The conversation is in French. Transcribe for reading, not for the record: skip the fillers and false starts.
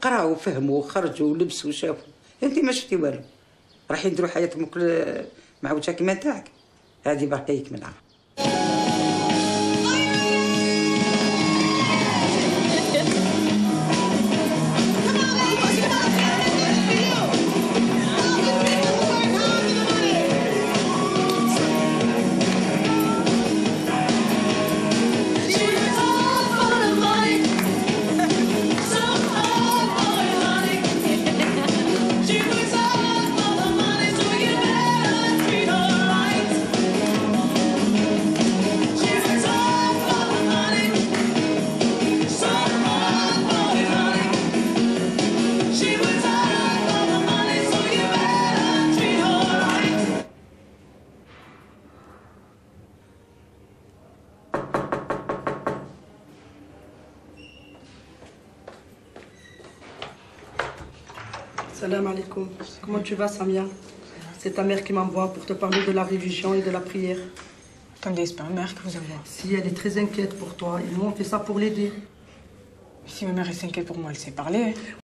قراو وفهموا وخرجوا ولبسوا وشافوا. انت ما شفتي والو، رايحين نديروا حياتهم كل معوجه كيما نتاعك. هذه باقي يكملها. Salam alaikum. Comment tu vas, Samia? C'est ta mère qui m'envoie pour te parler de la religion et de la prière. Attendez, c'est pas ma mère qui vous envoie. Si, elle est très inquiète pour toi et nous on fait ça pour l'aider. Si ma mère est inquiète pour moi, elle sait parler.